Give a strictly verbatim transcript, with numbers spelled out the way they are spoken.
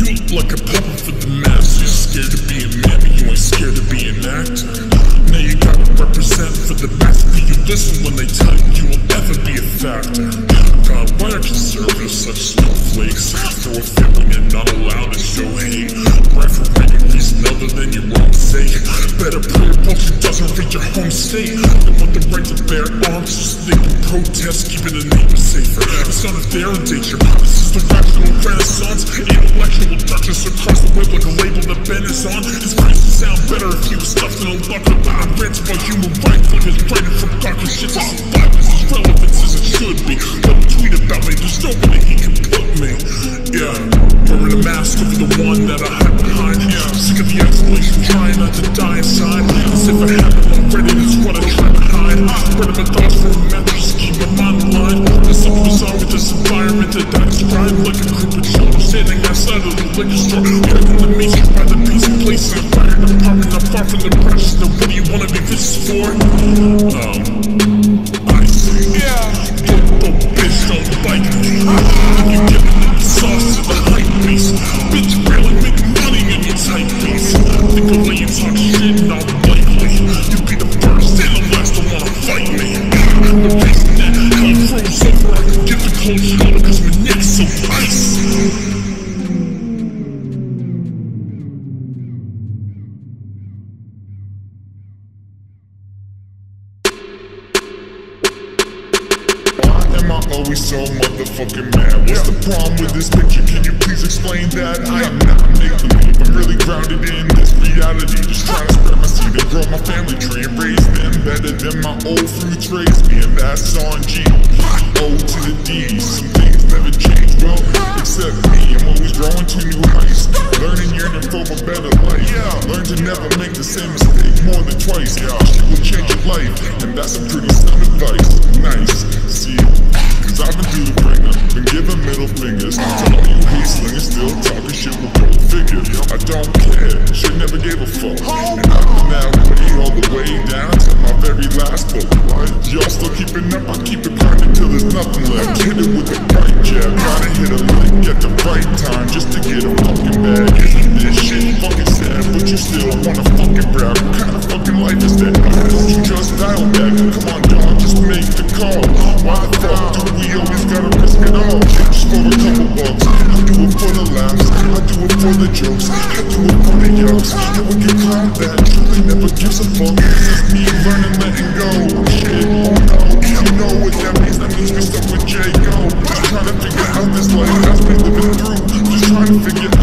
You look like a puppet for the masses. Scared to be a man, but you ain't scared to be an actor. Now you gotta represent for the best, but you listen when they tell you you will never be a factor. God, why are conservatives such snowflakes? Throw a feeling and not allowed to show hate. Right for any reason other than your own sake. Better pray your bullshit doesn't reach your home state. They want the right to bear arms so they can protest, keeping the neighbors safer. It's not a derogation, this is the rational renaissance. Intellectual darkness across the web like a label that Ben is on. His praise would sound better if he was stuffed in a bucket. But I'm ranting about human rights like it's writing from darker shit to survive. This is relevance as it should be. Let him tweet about me, there's no way he can put me. Yeah, wearing a mask over the one that I hide behind. Yeah, sick of the isolation, trying not to die inside. As if I haven't already, that's what I try to hide. Spreading my thoughts for a mattress, keep my mind aligned. There's something bizarre with this environment that I describe like a group of children standing outside of the liquor store. Getting the matrix by the piece of place in a fire department, not far from the precious. Now what do you wanna be this for? Um, I see. Yeah. But bitch don't like me. You get the sauce to the hype beast. Bitch barely make money in your type piece. Think the way you talk shit, not likely. You be the first and the last to wanna fight me. The reason that hell froze over, I can get the cold shoulder cause my neck's so ice. Always so motherfucking mad. What's the problem with this picture? Can you please explain that? I am not make-believe, I'm really grounded in this reality. Just trying to spread my seed and grow my family tree and raise them better than my old fruits raised me. And that's on G, O to the D. Some things never change, well, except me. I'm always growing to new heights, learning, yearning for a better life. Learn to never make the same mistake more than twice. It will change your life, and that's a pretty sound advice. Nice, see it. Cause I've been through the ringer, been giving middle fingers to all you hate slingers, still talking shit with both figures. I don't care, shit never gave a fuck. And I've been that way all the way down to my very last book. Y'all still keeping up, I keep it grinding till there's nothing left. Hit it with the right jab, gotta hit a lick at the right time just to get a fucking bag. Isn't this shit fucking sad, but you still wanna fucking brag? What kind of fucking life is that? Don't you just dial back? Come on dog, just make the call. Why the fuck do we always gotta risk it all? Just for a couple bucks, I do it for the laughs, I do it for the jokes, I do it for the yucks. Never get caught that, truly never gives a fuck. This is me learning, letting go. Shit, oh no, you know what that means, that means we stuck with Jaygo. Just trying to figure out this life that's been living through. Just trying to figure